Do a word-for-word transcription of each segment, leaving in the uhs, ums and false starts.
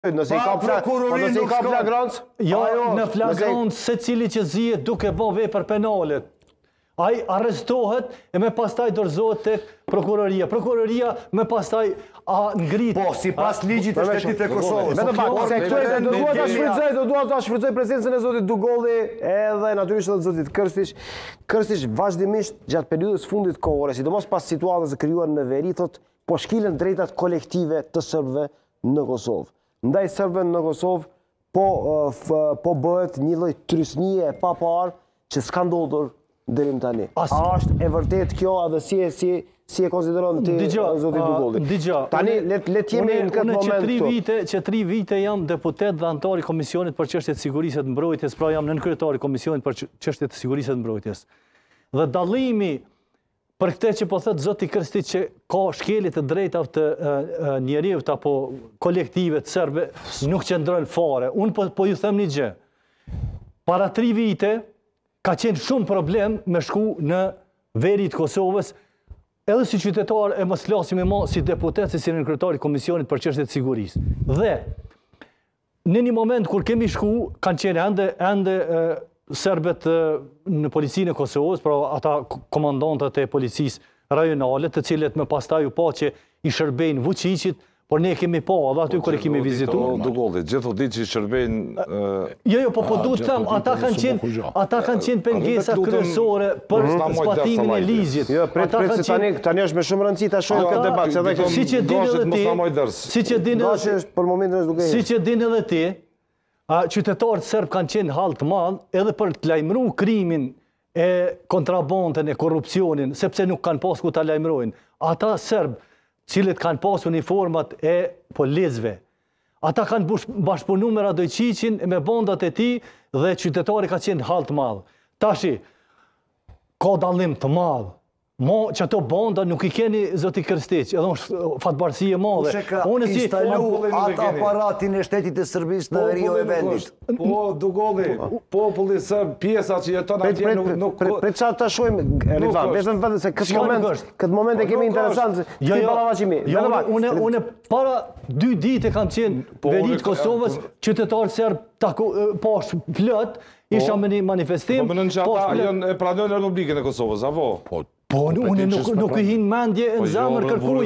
Nëse i ka flagrancë? Jo, në flagrancë se cili që zihet duke bën vepër penale. Ai arrestohet e me pastaj dorëzohet tek prokuroria. Prokuroria me pastaj a ngrit. Po, sipas ligjit të shtetit të Kosovës. Vetëm pak, se këtu do dua ta shfrytëzoj, do dua ta shfrytëzoj prezencën e zotit Dugolli edhe natyrisht edhe zotit Krstiç. Krstiç vazhdimisht gjatë periudhës fundit kohore, sidomos pas situatës së krijuar në veri, thotë po shkilen drejtat kolektive të serbëve në Kosovë. Ndaj serbëve në Kosovë po, po bëhet një lloj trysnie e paparë që s'ka ndodhur deri më tani. A është e vërtet kjo edhe si e si si e konsideron ti zoti Dugolli? Dëgjoj. Tani le le të jemi në këtë moment këtu. Vite, që tri vite jam deputet dhe antar i Komisionit për çështjet e sigurisë të mbrojtjes, pra jam nënkryetari i Komisionit për çështjet e sigurisë të mbrojtjes. Dhe dallimi për këtë që po thot zoti Krstiç që ka shkelje të drejtave të njerëzit apo kolektive të serbe nuk qëndron fare. Unë po, po ju them një gjë. Para tri vite ka qenë shumë problem me shku në veri të Kosovës, edhe si qytetar e mos flasim më si deputet, si nënkryetari i Komisionit për çështjet e sigurisë. Dhe në një moment kur kemi shku, kanë qenë ende ende serbet në policinë e Kosovës, pra ata komandantët e policisë rajonale, të cilët më pastaj u pa që i shërbejnë Vučićit, por ne kemi pa edhe aty kur e kemi vizituar. Dugolli, gjithu ditë që i shërbejnë. Jo, jo, po po duhet të them, ata kanë qenë, ata kanë qenë pengesat kryesore për zbatimin e ligjit. Jo, prit prit se tani tani është me shumë rëndësi ta shohim këtë debat, se edhe siç e dinë edhe ti. Siç e dinë edhe për momentin është duke. Siç e dinë edhe ti. Qytetarët serb kanë qenë hall të madh edhe për të lajmëruar krimin e kontrabandën e korrupsionin, sepse nuk kanë pas ku ta lajmërojnë. Ata serb, cilët kanë pas uniformat e policëve, ata kanë bashkëpunuar me Radojčićin me bandat e tij dhe qytetari ka qenë hall të madh. Tashi ka dallim të madh. Mo që ato banda nuk i keni zoti Krstiç, edhe është fatbarësi e madhe. Kush e ka instalu atë aparatin e shtetit të Serbisë në veri e vendit? Po, Dugolli, populli serb, pjesa që jeton atje nuk... Prit çfarë ta shohim, Rivan, vetëm vetë se këtë moment, këtë moment e kemi interesant, ti ballavaqimi. Unë para dy ditë kam qenë veri të Kosovës, qytetar serb pas plot, isha me një manifestim. Po mënën që ata janë e pranojnë Republikën e Kosovës, apo? Po, unë nuk i hinë mendje në zemër kërkuj.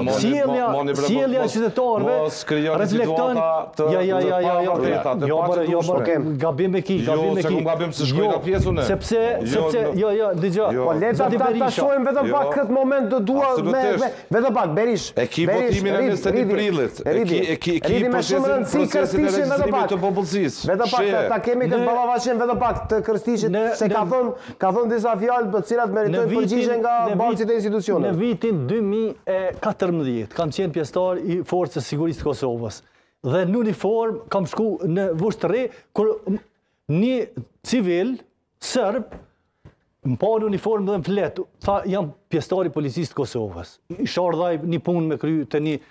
Sjellja qytetarëve reflekton... Ja, ja, ja, ja, ja, jo, jo, gabim e ki, gabim e ki. Jo, se ku gabim se shkoj ka pjesën e. Sepse, sepse, jo, jo, dëgjo. Po, le ta shohim vetëm pak këtë moment të dua me... Vetëm pak, Berish. E ki votimin e njëzet e prillit. E ki procesin e regjistrimit të popullsisë. Vetëm pak, ta kemi këtë ballavaqim vetëm pak të Krstiçit, se ka thënë disa fjalë për cilat meritojnë përgjigje nga balcit e institucionet. Në vitin dy mijë e katërmbëdhjetë kam qenë pjesëtar i Forcës Sigurisë të Kosovës. Dhe në uniform kam shku në Vushtrri, kur një civil, sërb, më pa në uniform dhe më flet, tha jam pjesëtar i policisë të Kosovës. Isha ardhaj një punë me kry të një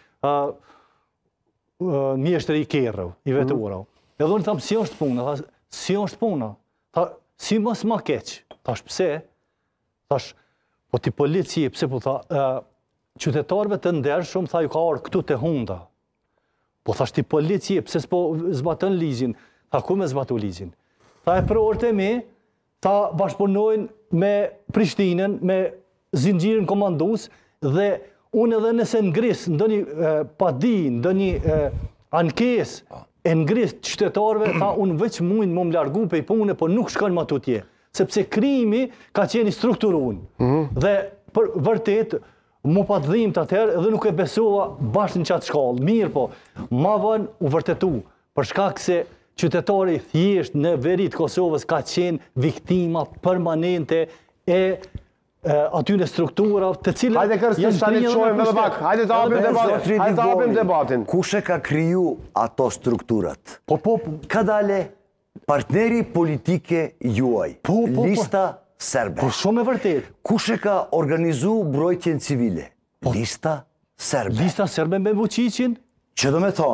mjeshtër i kerrëv, i veturëv. Edhe unë thamë, si është puna? Tha, si është puna? Tha, si mos ma keq? Thash, pse? Thash, po ti polici, pse po tha, qytetarëve të ndershëm, tha ju ka orë këtu të hunda. Po thash ti polici, pse s'po zbatën ligjin? Tha ku me zbatu ligjin? Tha e për orët e mi, tha bashkëpunojnë me Prishtinën, me zinxhirin komandus, dhe unë edhe nëse ngris, ndonjë padi, ndonjë ankes, e ngris qytetarëve, tha unë veç mujnë më më largu pe i pune, po nuk shkon më atutje. Sepse krimi ka qeni strukturun. Dhe për vërtet, mu pa të dhimë të atëherë, edhe nuk e besova bashkë në qatë shkallë. Mirë po, ma vën u vërtetu, për shkak se qytetari thjesht në veri të Kosovës ka qenë viktima permanente e atyre strukturave të cilat... Hajde Krstiç, tani të shohim edhe pak. Hajde të hapim debatin. Hajde të hapim debatin. Kush e ka kriju ato strukturat? Po, po, ka dale partneri politike juaj, lista serbe. Po shumë e vërtet. Kush e ka organizu mbrojtjen civile? Lista serbe. Lista serbe me Vučićin? Që do me thonë,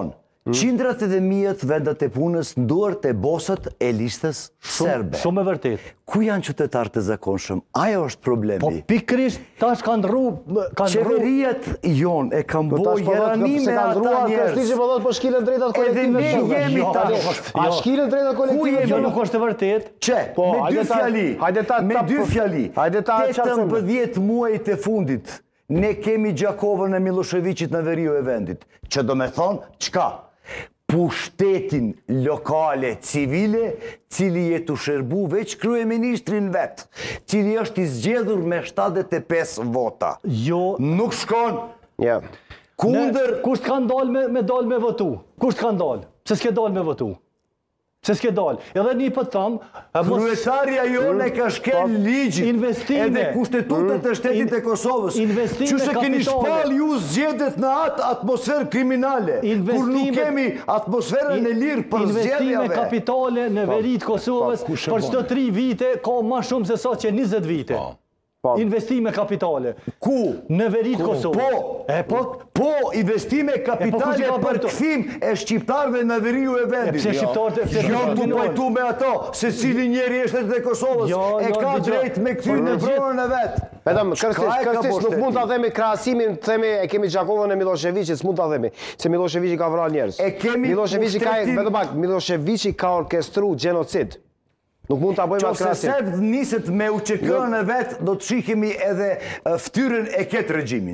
Qindrat edhe mijët vendat e punës nduart e bosët e listës serbe. Shumë e vërtet. Ku janë qytetarët e zakonshëm? Ajo është problemi. Po pikrisht tash kanë rru... Qeverijat jonë e kanë bojë jeranime ata njerëz. Kështu po thotë po shkilen drejtat kolektive. Edhe ne jemi tash. A shkilen drejtat kolektive? Jo, nuk është e vërtet. Që, me dy fjali, me dy fjali, tetëmbëdhjetë muajt e fundit, ne kemi Gjakovën e Miloševićit në veri e vendit. Që do me thonë, qka? Pushtetin lokale civile, cili jetu shërbu veç kryeministrin vetë, cili është i zgjedhur me shtatëdhjetë e pesë vota. Jo. Nuk shkon. Ja. Kunder... Kusht kanë dalë me dalë me votu? Kusht kanë dalë? Se s'ke dalë me votu? Se s'ke dalë. Edhe një për të thamë... Kryetarja jone ka shkel ligjit edhe kushtetutet e shtetit e Kosovës. Që se keni shpal ju zgjedhjet në atë atmosferë kriminale, kur nuk kemi atmosferën e lirë për zgjedhjave. Investime kapitale në verit Kosovës për qëto tri vite ka ma shumë se sa që njëzet vite. Investime kapitale. Ku? Në verit Kosovës. Po, po, investime kapitale për këthim e shqiptarve në veriju e vendit. Jo të pajtu me ato, se cili njeri e shtetit e Kosovës e ka drejt me këthim në pronën e vetë. Vedëm, kërstish, nuk mund të themi krahasimin, të themi e kemi Gjakovën e Miloševićit, s'mund të themi, se Miloševići ka vrar njerëz. E kemi pushtetin... Miloševići ka orkestru genocid. Nuk mund të abojmë atë krasim. Qo se se niset me U Q K-ën e vetë, do të shikemi edhe ftyrën e ketë regjimin.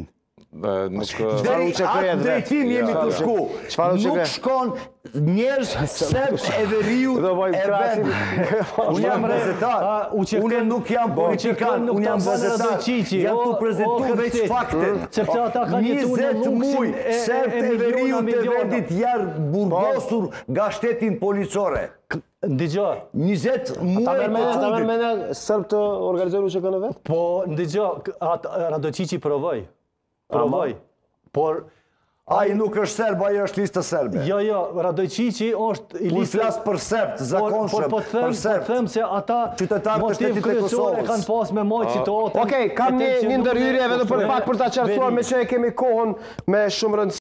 Deri atë drejtim jemi të shku. Nuk shkon njerëz serb e veriut e vetë. Unë jam gazetar, unë nuk jam politikan, unë jam gazetar. Jam të prezentu veç faktet. njëzet muj serb e veriut e vendit jarë burgosur nga shtetin policore. Ndëgjo. njëzet muaj të fundit. Ta mërmene sërb të organizoru që kënë vetë? Po, ndëgjo, Radoqiqi provoj. Provoj. Por... Ai nuk është serb, ai është listë serbe. Jo, jo, Radoqiqi është i listë... Unë flasë për serb, të zakonshëm, për serb. Po them se ata motiv kryesore kanë pas me mojtë situatë. Okej, kam një ndërhyrje edhe për pak për ta qartësuar me që e kemi kohën me shumë rëndësi.